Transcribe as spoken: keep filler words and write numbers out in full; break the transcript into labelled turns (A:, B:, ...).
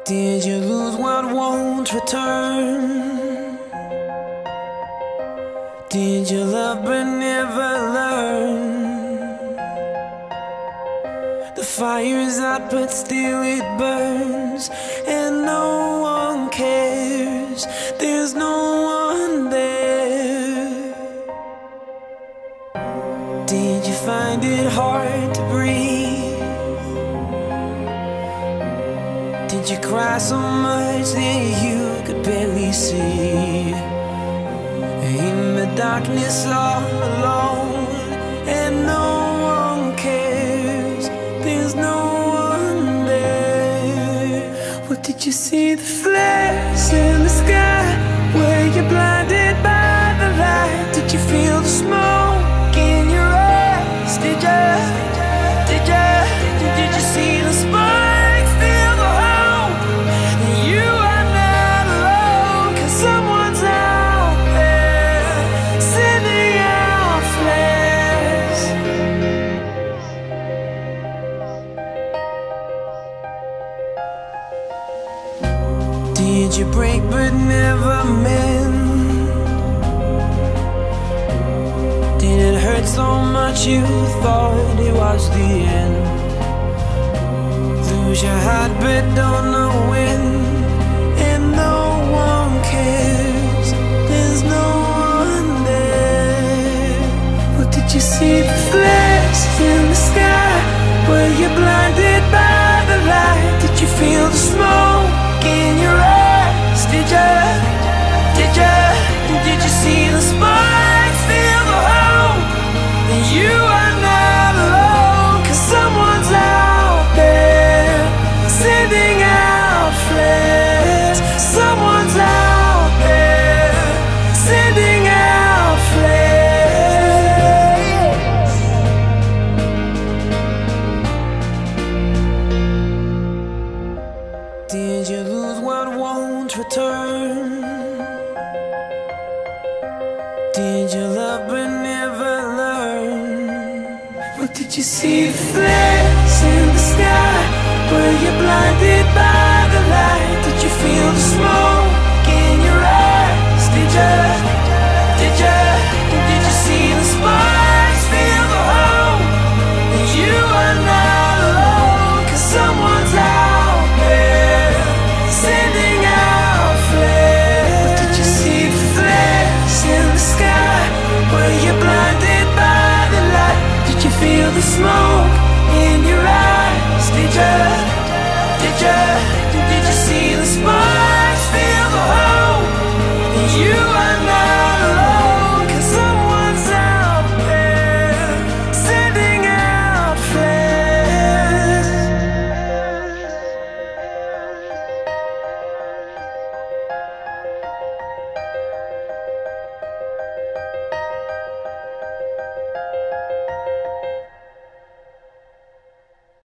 A: Did you lose what won't return? Did you love but never learn? The fire's out but still it burns, and no one cares, there's no one there. Did you find it hard to breathe? Did you cry so much that you could barely see? In the darkness all alone, and no one cares, there's no one there. What did you see? The flares in the sky? Were you blinded by the light? Did you feel the smoke in your eyes? Did you, did you, did you see the sparks? Feel the hope that you are not alone, 'cause someone's out there sending out flares. Did you break but never mend? Did it hurt so much you thought it was the end? Lose your heart but don't know when, and no one cares, there's no one there. What did you see? The flares in the sky? Were you blinded by the light? Did you feel the smoke in your eyes? Did you, did you, did you see the sparks? Feel the hope that you are not alone, 'cause someone's out there sending out flares. Someone's out there sending out flares. Did you lose what won't return? Did you love but never learn? What did you see? The flares in the sky? Were you blinded by the light? Did you feel the smoke in your eyes? Did you, did you, did you see the sparks? Feel the hope that you are not alone, 'cause someone's out there sending out flares. What did you see? The flares in the sky? Were you blinded by the light? Did you feel the smoke in your eyes? Did you, did you, did you